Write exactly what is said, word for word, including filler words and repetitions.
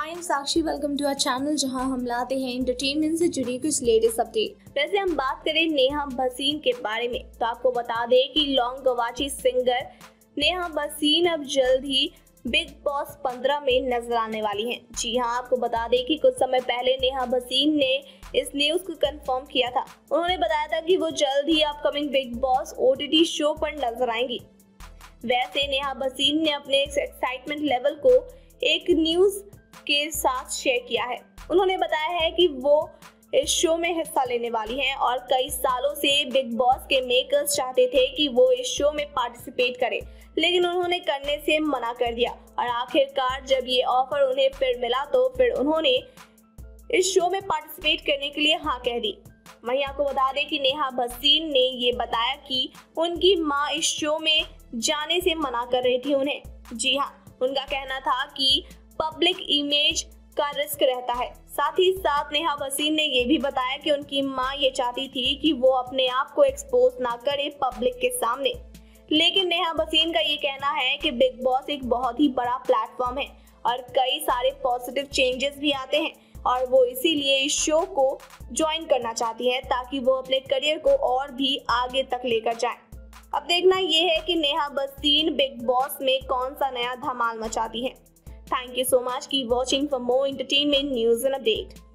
I am Sakshi, welcome to our channel जहां हम लाते हैं एंटरटेनमेंट से जुड़ी कुछ लेटेस्ट अपडेट। वैसे हम बात करें नेहा भसीन के बारे में तो आपको बता दें कि लॉन्ग गवाची सिंगर नेहा भसीन अब जल्द ही बिग बॉस पंद्रह में नजर आने वाली हैं। जी हां, आपको बता दें कि कुछ समय पहले नेहा भसीन ने इस न्यूज को कंफर्म किया था। उन्होंने बताया था कि वो जल्द ही upcoming Bigg Boss OTT show पर नजर आएंगी। वैसे नेहा भसीन ने अपने एक्साइटमेंट लेवल को एक न्यूज के साथ शेयर किया है। उन्होंने बताया है कि वो इस शो में हिस्सा लेने वाली हैं और कई सालों से बिग बॉस के मेकर्स चाहते थे कि वो इस शो में पार्टिसिपेट करें, लेकिन उन्होंने करने से मना कर दिया और आखिरकार जब ये ऑफर उन्हें फिर मिला तो फिर उन्होंने इस शो में पार्टिसिपेट करने के लिए हाँ कह दी। वहीं आपको बता दें कि नेहा भसीन ने ये बताया कि उनकी माँ इस शो में जाने से मना कर रही थी उन्हें। जी हाँ, उनका कहना था कि पब्लिक इमेज का रिस्क रहता है। साथ ही साथ नेहा भसीन ने ये भी बताया कि उनकी माँ ये चाहती थी कि वो अपने आप को एक्सपोज ना करे पब्लिक के सामने, लेकिन नेहा भसीन का ये कहना है कि बिग बॉस एक बहुत ही बड़ा प्लेटफॉर्म है और कई सारे पॉजिटिव चेंजेस भी आते हैं और वो इसीलिए इस शो को ज्वाइन करना चाहती हैं ताकि वो अपने करियर को और भी आगे तक लेकर जाए। अब देखना ये है कि नेहा भसीन बिग बॉस में कौन सा नया धमाल मचाती हैं। Thank you so much. Keep watching for more entertainment news and update.